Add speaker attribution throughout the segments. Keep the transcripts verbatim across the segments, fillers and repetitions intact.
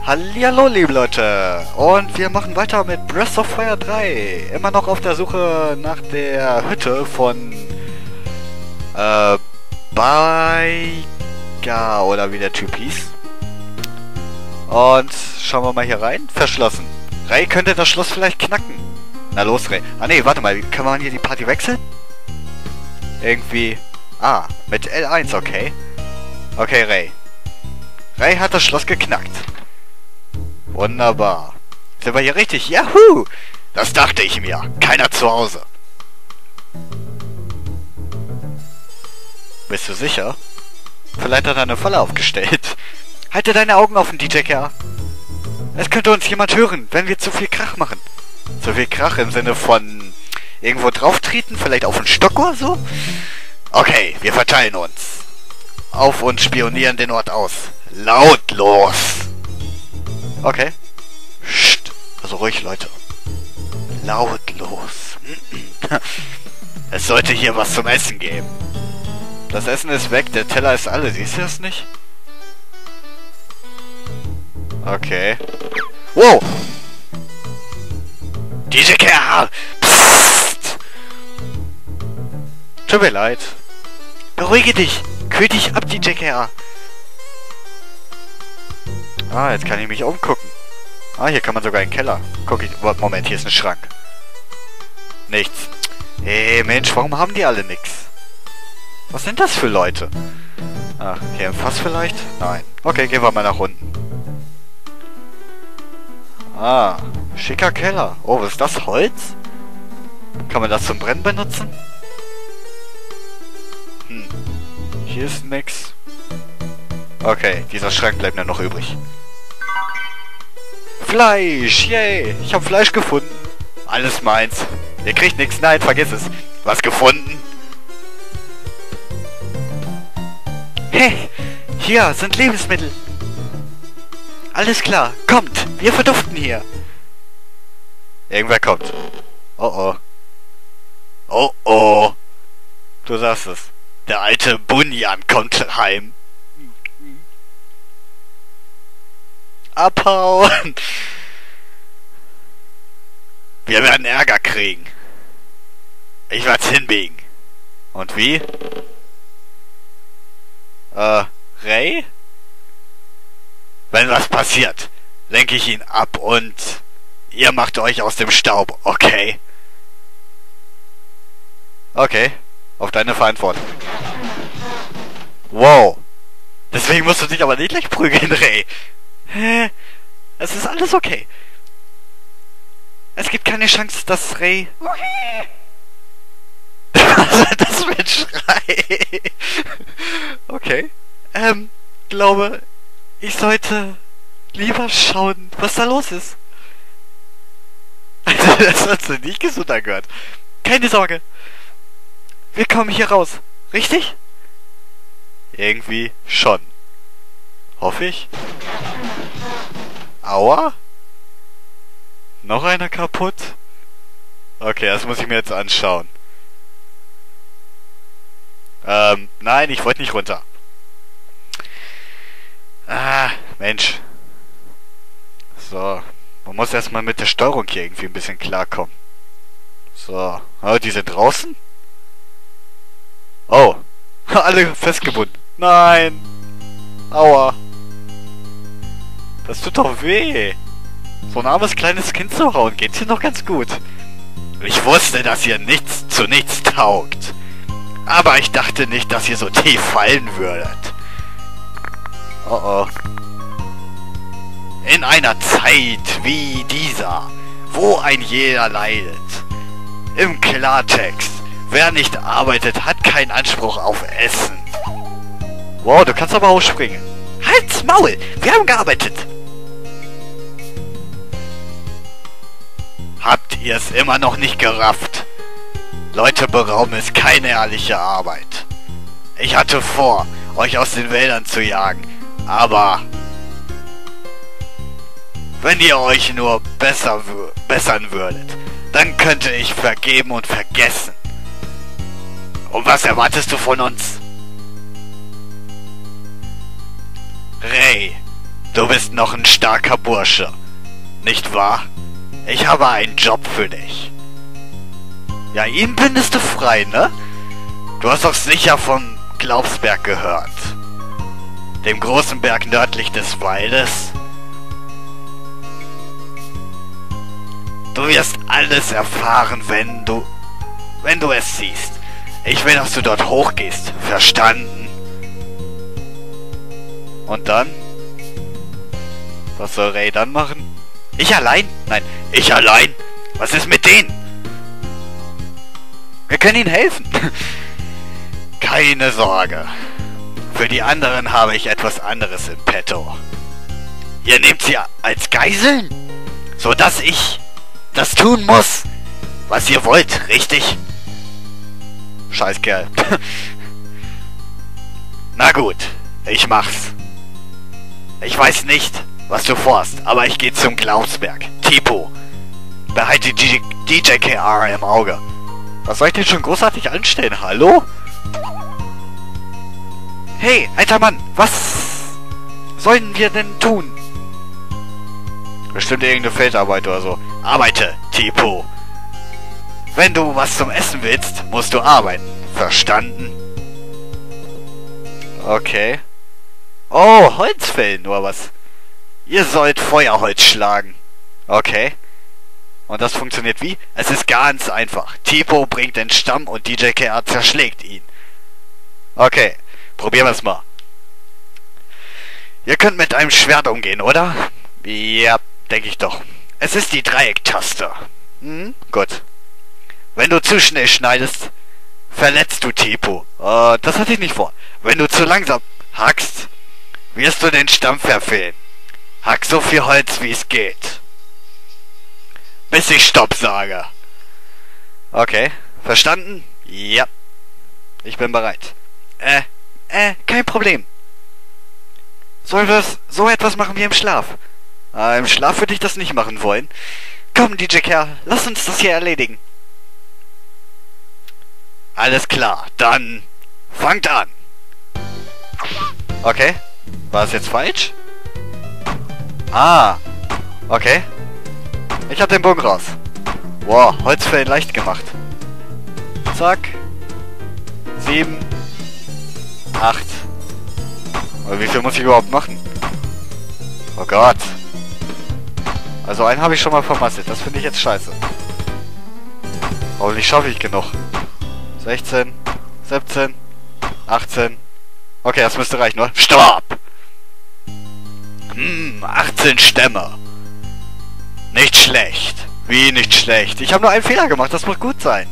Speaker 1: Hallihallo, liebe Leute! Und wir machen weiter mit Breath of Fire drei. Immer noch auf der Suche nach der Hütte von äh, Baiga oder wie der Typ hieß. Und schauen wir mal hier rein. Verschlossen. Ray könnte das Schloss vielleicht knacken. Na los, Ray. Ah ne, warte mal. Kann man hier die Party wechseln? Irgendwie... Ah, mit L eins, okay. Okay, Ray. Ray hat das Schloss geknackt. Wunderbar. Sind wir hier richtig? Juhu! Das dachte ich mir. Keiner zu Hause. Bist du sicher? Vielleicht hat er eine Falle aufgestellt. Halte deine Augen offen, D J K. Es könnte uns jemand hören, wenn wir zu viel Krach machen. Zu viel Krach im Sinne von irgendwo drauf treten, vielleicht auf einen Stock oder so? Okay, wir verteilen uns. Auf und spionieren den Ort aus. Lautlos. Okay. Psst. Also ruhig, Leute. Lautlos. Es sollte hier was zum Essen geben. Das Essen ist weg, der Teller ist alle. Siehst du das nicht? Okay. Wow! D J K! Psst! Tut mir leid. Beruhige dich! Kühl dich ab, D J K! Ah, jetzt kann ich mich umgucken. Ah, hier kann man sogar in den Keller. Guck ich... Moment, hier ist ein Schrank. Nichts. Hey, Mensch, warum haben die alle nichts? Was sind das für Leute? Ach, hier im Fass vielleicht? Nein. Okay, gehen wir mal nach unten. Ah, schicker Keller. Oh, was ist das? Holz? Kann man das zum Brennen benutzen? Hm. Hier ist nix. Okay, dieser Schrank bleibt mir noch übrig. Fleisch! Yay! Ich habe Fleisch gefunden. Alles meins. Ihr kriegt nichts. Nein, vergiss es. Was gefunden? Hey! Hier sind Lebensmittel. Alles klar. Kommt! Wir verduften hier. Irgendwer kommt. Oh oh. Oh oh. Du sagst es. Der alte Bunyan kommt heim. Abhauen! Wir werden Ärger kriegen. Ich werd's hinbiegen. Und wie? Äh, Ray? Wenn was passiert, lenke ich ihn ab und ihr macht euch aus dem Staub, okay? Okay, auf deine Verantwortung. Wow. Deswegen musst du dich aber nicht gleich prügeln, Ray. Hä? Es ist alles okay. Es gibt keine Chance, dass Ray... Was ist das für ein Schrei? Okay. Ähm, glaube, ich sollte lieber schauen, was da los ist. Also, das hat sich nicht gesund angehört. Keine Sorge. Wir kommen hier raus. Richtig? Irgendwie schon. Hoffe ich. Aua? Noch einer kaputt? Okay, das muss ich mir jetzt anschauen. Ähm, nein, ich wollte nicht runter. Ah, Mensch. So. Man muss erstmal mit der Steuerung hier irgendwie ein bisschen klarkommen. So. Oh, die sind draußen? Oh. Alle festgebunden. Nein. Aua. Das tut doch weh. So ein armes kleines Kind zu hauen, geht's hier noch ganz gut. Ich wusste, dass ihr nichts zu nichts taugt. Aber ich dachte nicht, dass ihr so tief fallen würdet. Oh oh. In einer Zeit wie dieser, wo ein jeder leidet. Im Klartext, wer nicht arbeitet, hat keinen Anspruch auf Essen. Wow, du kannst aber ausspringen. Halt's Maul, wir haben gearbeitet. Habt ihr es immer noch nicht gerafft? Leute berauben ist keine ehrliche Arbeit. Ich hatte vor, euch aus den Wäldern zu jagen, aber... Wenn ihr euch nur besser bessern würdet, dann könnte ich vergeben und vergessen. Und was erwartest du von uns? Ray, Du bist noch ein starker Bursche. Nicht wahr? Ich habe einen Job für dich. Ja, ihn bindest du frei, ne? Du hast doch sicher vom Glaubsberg gehört. Dem großen Berg nördlich des Waldes. Du wirst alles erfahren, wenn du... wenn du es siehst. Ich will, dass du dort hochgehst. Verstanden? Und dann? Was soll Ray dann machen? Ich allein? Nein, ich allein? Was ist mit denen? Wir können ihnen helfen. Keine Sorge. Für die anderen habe ich etwas anderes im Petto. Ihr nehmt sie als Geiseln? Sodass ich das tun muss, was ihr wollt, richtig? Scheißkerl. Na gut, ich mach's. Ich weiß nicht, was du vorhast, aber ich gehe zum Glaubsberg. Tipo, behalte die D J K R im Auge. Was soll ich denn schon großartig anstellen? Hallo? Hey, alter Mann, was sollen wir denn tun? Bestimmt irgendeine Feldarbeit oder so. Arbeite, Tipo. Wenn du was zum Essen willst, musst du arbeiten. Verstanden? Okay. Oh, Holz fällen, nur was. Ihr sollt Feuerholz schlagen. Okay. Und das funktioniert wie? Es ist ganz einfach. Tipo bringt den Stamm und D J K R zerschlägt ihn. Okay, probieren wir es mal. Ihr könnt mit einem Schwert umgehen, oder? Ja, denke ich doch. Es ist die Dreiecktaste. Hm, gut. Wenn du zu schnell schneidest, verletzt du Tipo. Uh, das hatte ich nicht vor. Wenn du zu langsam hackst, wirst du den Stamm verfehlen. Hack so viel Holz, wie es geht. Bis ich Stopp sage. Okay, verstanden? Ja. Ich bin bereit. Äh, äh, kein Problem. Sollen wir so etwas machen wie im Schlaf? Äh, im Schlaf würde ich das nicht machen wollen. Komm, D J K R, lass uns das hier erledigen. Alles klar, dann fangt an. Okay, war es jetzt falsch? Ah, okay. Ich hab den Bogen raus. Wow, Holzfällen leicht gemacht. Zack. Sieben. Acht. Und wie viel muss ich überhaupt machen? Oh Gott. Also einen habe ich schon mal vermasselt. Das finde ich jetzt scheiße. Hoffentlich schaffe ich genug. sechzehn. siebzehn. achtzehn. Okay, das müsste reichen, oder? Stopp! Hm, achtzehn Stämme. Nicht schlecht. Wie nicht schlecht? Ich habe nur einen Fehler gemacht, das muss gut sein.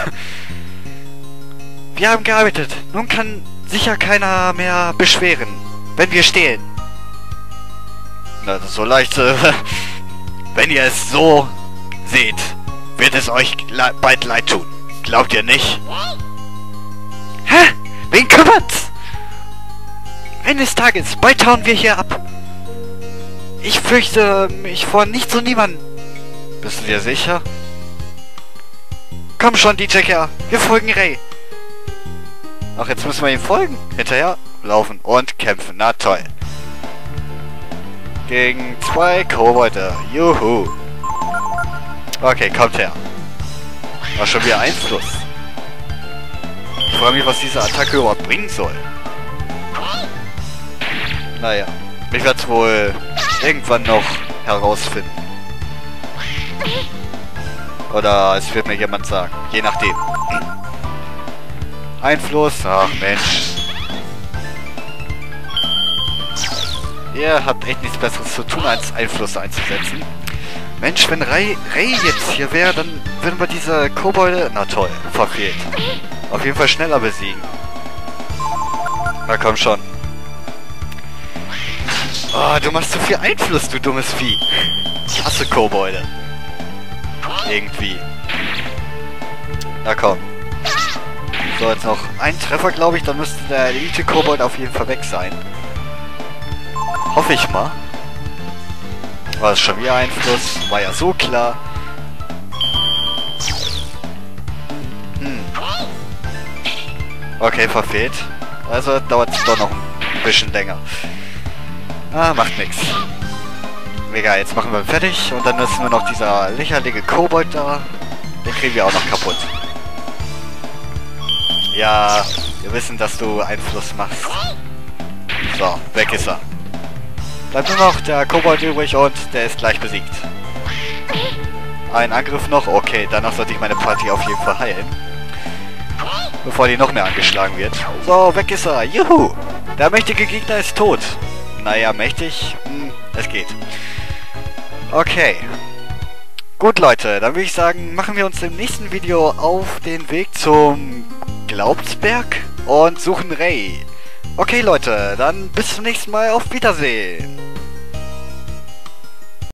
Speaker 1: Wir haben gearbeitet. Nun kann sicher keiner mehr beschweren, wenn wir stehlen. Na, das ist so leicht. Äh, wenn ihr es so seht, wird es euch le bald leid tun. Glaubt ihr nicht? Hä? Wen kümmert's? Eines Tages, bald hauen wir hier ab. Ich fürchte mich vor nichts und niemanden. Bist du dir sicher? Komm schon, D J K R. Wir folgen Ray. Ach, jetzt müssen wir ihm folgen. Hinterher laufen und kämpfen. Na toll. Gegen zwei Kobolde. Juhu. Okay, kommt her. War schon wieder Einfluss. Ich frage mich, was diese Attacke überhaupt bringen soll. Naja. Ich werde es wohl irgendwann noch herausfinden. Oder es wird mir jemand sagen. Je nachdem. Einfluss. Ach Mensch. Ihr habt echt nichts Besseres zu tun, als Einfluss einzusetzen. Mensch, wenn Ray, Ray jetzt hier wäre, dann würden wir diese Kobolde... Na toll, verfehlt. Auf jeden Fall schneller besiegen. Na komm schon. Oh, du machst so viel Einfluss, du dummes Vieh. Ich hasse Kobolde. Irgendwie. Na komm. So, jetzt noch ein Treffer, glaube ich. Dann müsste der Elite-Kobold auf jeden Fall weg sein. Hoffe ich mal. War es schon wieder Einfluss? War ja so klar. Hm. Okay, verfehlt. Also dauert es doch noch ein bisschen länger. Ah, macht nix. Mega, jetzt machen wir ihn fertig und dann ist nur noch dieser lächerliche Kobold da. Den kriegen wir auch noch kaputt. Ja, wir wissen, dass du Einfluss machst. So, weg ist er. Bleibt nur noch der Kobold übrig und der ist gleich besiegt. Ein Angriff noch? Okay, danach sollte ich meine Party auf jeden Fall heilen. Bevor die noch mehr angeschlagen wird. So, weg ist er. Juhu! Der mächtige Gegner ist tot. Naja, mächtig? Hm, es geht. Okay. Gut, Leute, dann würde ich sagen, machen wir uns im nächsten Video auf den Weg zum Glaubensberg und suchen Ray. Okay, Leute, dann bis zum nächsten Mal. Auf Wiedersehen.